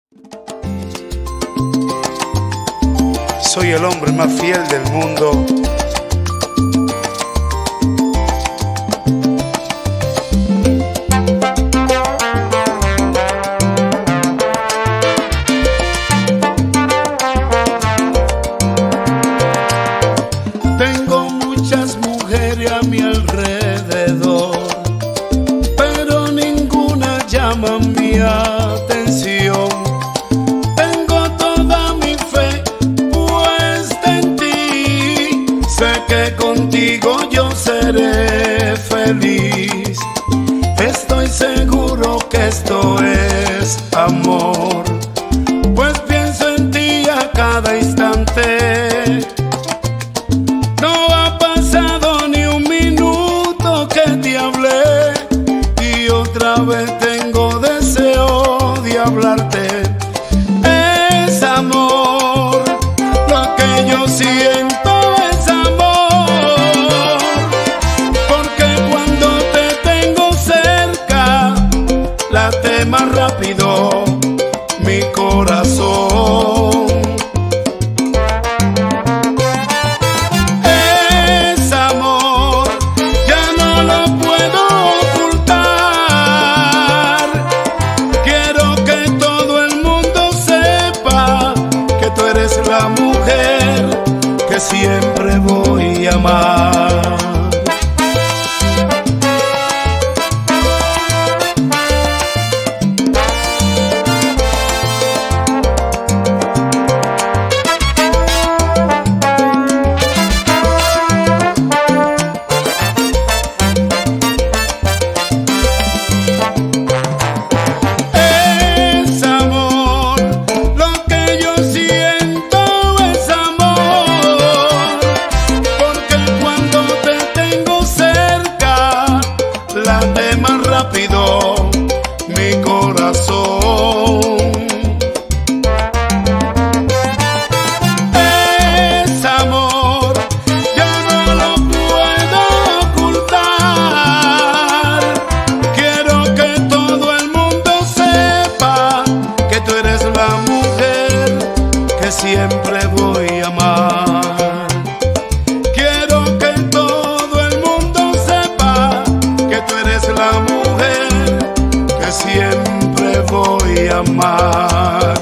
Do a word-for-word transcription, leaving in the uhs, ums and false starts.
Soy el hombre más fiel del mundo. Tengo muchas mujeres a mi alrededor, pero ninguna llama mi atención. Tengo toda mi fe puesta en ti, sé que contigo yo seré feliz. Estoy seguro que esto es amor, pues pienso en ti a cada instante. No ha pasado ni un minuto que te hablé y otra vez tengo deseo de hablarte. Es amor, lo que yo siento es amor, porque cuando te tengo cerca late más rápido mi corazón. La mujer que siempre voy a amar. Late más rápido mi corazón. Es amor, ya no lo puedo ocultar. Quiero que todo el mundo sepa que tú eres la mujer que siempre voy a amar. Quiero que todo el mundo sepa que tú eres la mujer que siempre voy a amar.